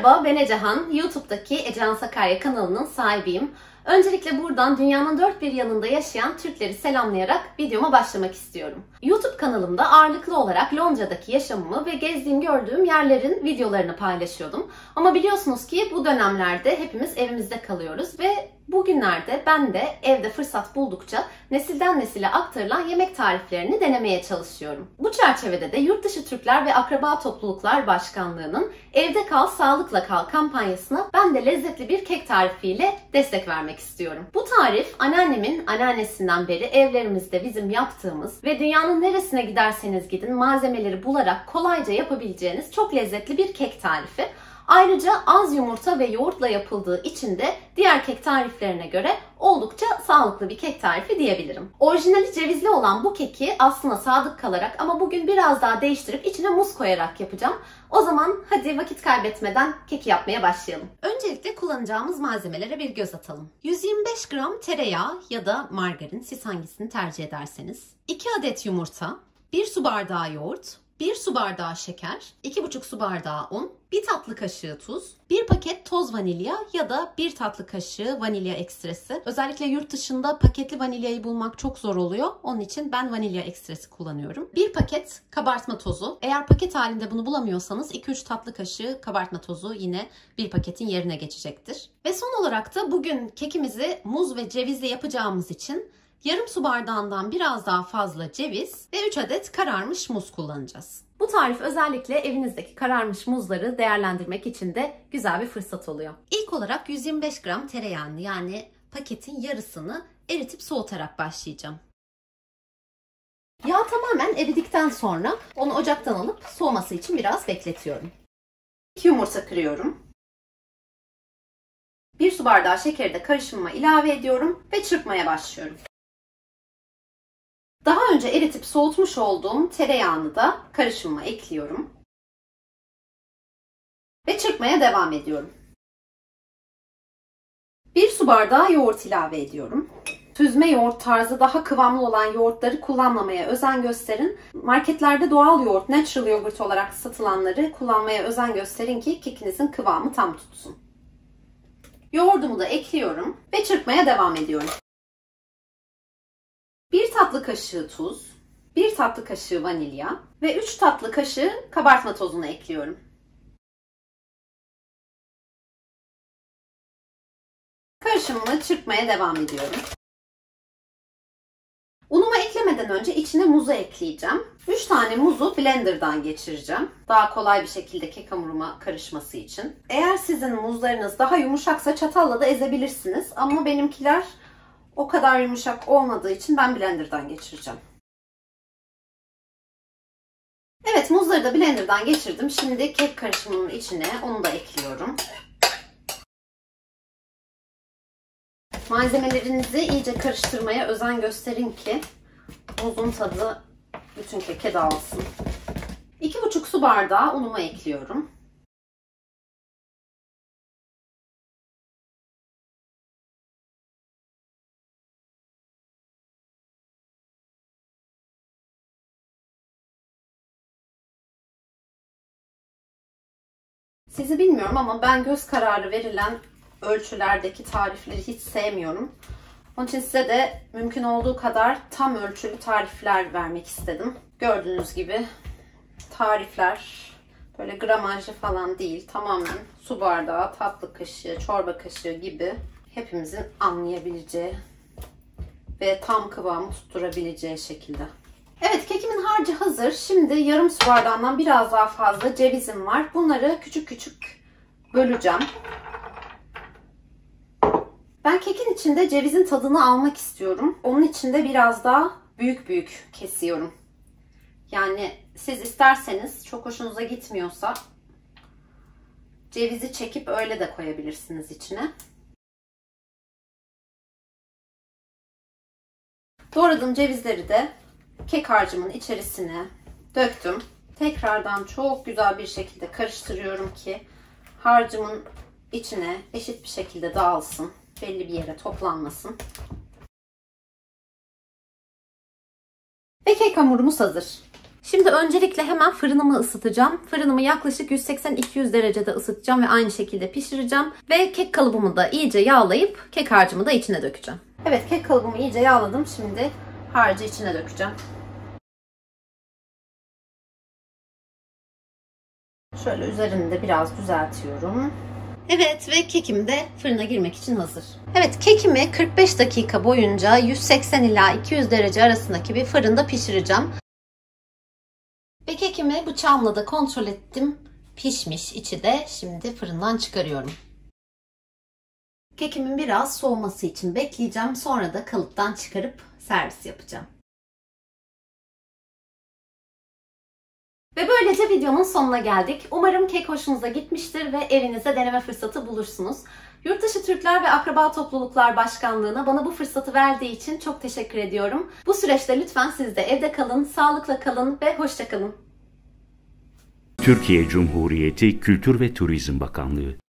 Merhaba, ben Ecehan. YouTube'daki Ecehan Sakarya kanalının sahibiyim. Öncelikle buradan dünyanın dört bir yanında yaşayan Türkleri selamlayarak videoma başlamak istiyorum. YouTube kanalımda ağırlıklı olarak Londra'daki yaşamımı ve gezdiğim gördüğüm yerlerin videolarını paylaşıyordum. Ama biliyorsunuz ki bu dönemlerde hepimiz evimizde kalıyoruz ve bugünlerde ben de evde fırsat buldukça nesilden nesile aktarılan yemek tariflerini denemeye çalışıyorum. Bu çerçevede de Yurtdışı Türkler ve Akraba Topluluklar Başkanlığı'nın Evde Kal Sağlıkla Kal kampanyasına ben de lezzetli bir kek tarifiyle destek vermek istiyorum. Bu tarif anneannemin anneannesinden beri evlerimizde bizim yaptığımız ve dünyanın neresine giderseniz gidin malzemeleri bularak kolayca yapabileceğiniz çok lezzetli bir kek tarifi. Ayrıca az yumurta ve yoğurtla yapıldığı için de diğer kek tariflerine göre oldukça sağlıklı bir kek tarifi diyebilirim. Orijinali cevizli olan bu keki aslına sadık kalarak ama bugün biraz daha değiştirip içine muz koyarak yapacağım. O zaman hadi vakit kaybetmeden keki yapmaya başlayalım. Öncelikle kullanacağımız malzemelere bir göz atalım. 125 gram tereyağı ya da margarin, siz hangisini tercih ederseniz. 2 adet yumurta, 1 su bardağı yoğurt, 1 su bardağı şeker, 2,5 su bardağı un, 1 tatlı kaşığı tuz, 1 paket toz vanilya ya da 1 tatlı kaşığı vanilya ekstresi. Özellikle yurt dışında paketli vanilyayı bulmak çok zor oluyor. Onun için ben vanilya ekstresi kullanıyorum. 1 paket kabartma tozu. Eğer paket halinde bunu bulamıyorsanız 2-3 tatlı kaşığı kabartma tozu yine bir paketin yerine geçecektir. Ve son olarak da bugün kekimizi muz ve cevizle yapacağımız için yarım su bardağından biraz daha fazla ceviz ve 3 adet kararmış muz kullanacağız. Bu tarif özellikle evinizdeki kararmış muzları değerlendirmek için de güzel bir fırsat oluyor. İlk olarak 125 gram tereyağını yani paketin yarısını eritip soğutarak başlayacağım. Yağ tamamen eridikten sonra onu ocaktan alıp soğuması için biraz bekletiyorum. 2 yumurta kırıyorum. 1 su bardağı şekeri de karışımıma ilave ediyorum ve çırpmaya başlıyorum. Daha önce eritip soğutmuş olduğum tereyağını da karışımıma ekliyorum. Ve çırpmaya devam ediyorum. 1 su bardağı yoğurt ilave ediyorum. Süzme yoğurt tarzı daha kıvamlı olan yoğurtları kullanmamaya özen gösterin. Marketlerde doğal yoğurt, natural yogurt olarak satılanları kullanmaya özen gösterin ki kekinizin kıvamı tam tutsun. Yoğurdumu da ekliyorum ve çırpmaya devam ediyorum. 1 tatlı kaşığı tuz, 1 tatlı kaşığı vanilya ve 3 tatlı kaşığı kabartma tozunu ekliyorum. Karışımımı çırpmaya devam ediyorum. Unumu eklemeden önce içine muzu ekleyeceğim. 3 tane muzu blenderdan geçireceğim. Daha kolay bir şekilde kek hamuruma karışması için. Eğer sizin muzlarınız daha yumuşaksa çatalla da ezebilirsiniz. Ama benimkiler o kadar yumuşak olmadığı için ben blenderdan geçireceğim. Evet, muzları da blenderdan geçirdim. Şimdi kek karışımının içine onu da ekliyorum. Malzemelerinizi iyice karıştırmaya özen gösterin ki muzun tadı bütün keke dağılsın. 2,5 su bardağı unumu ekliyorum. Sizi bilmiyorum ama ben göz kararı verilen ölçülerdeki tarifleri hiç sevmiyorum. Onun için size de mümkün olduğu kadar tam ölçülü tarifler vermek istedim. Gördüğünüz gibi tarifler böyle gramajlı falan değil. Tamamen su bardağı, tatlı kaşığı, çorba kaşığı gibi hepimizin anlayabileceği ve tam kıvamı tutturabileceği şekilde. Evet, kekimin harcı hazır. Şimdi yarım su bardağından biraz daha fazla cevizim var. Bunları küçük küçük böleceğim. Ben kekin içinde cevizin tadını almak istiyorum. Onun için de biraz daha büyük büyük kesiyorum. Yani siz isterseniz çok hoşunuza gitmiyorsa cevizi çekip öyle de koyabilirsiniz içine. Doğradığım cevizleri de kek harcımın içerisine döktüm. Tekrardan çok güzel bir şekilde karıştırıyorum ki harcımın içine eşit bir şekilde dağılsın. Belli bir yere toplanmasın. Ve kek hamurumuz hazır. Şimdi öncelikle hemen fırınımı ısıtacağım. Fırınımı yaklaşık 180-200 derecede ısıtacağım ve aynı şekilde pişireceğim. Ve kek kalıbımı da iyice yağlayıp kek harcımı da içine dökeceğim. Evet, kek kalıbımı iyice yağladım. Şimdi harcı içine dökeceğim. Şöyle üzerini de biraz düzeltiyorum. Evet ve kekim de fırına girmek için hazır. Evet, kekimi 45 dakika boyunca 180 ila 200 derece arasındaki bir fırında pişireceğim. Ve kekimi bıçağımla da kontrol ettim. Pişmiş içi de, şimdi fırından çıkarıyorum. Kekimin biraz soğuması için bekleyeceğim. Sonra da kalıptan çıkarıp servis yapacağım. Ve böylece videonun sonuna geldik. Umarım kek hoşunuza gitmiştir ve evinizde deneme fırsatı bulursunuz. Yurtdışı Türkler ve Akraba Topluluklar Başkanlığı'na bana bu fırsatı verdiği için çok teşekkür ediyorum. Bu süreçte lütfen siz de evde kalın, sağlıkla kalın ve hoşça kalın. Türkiye Cumhuriyeti Kültür ve Turizm Bakanlığı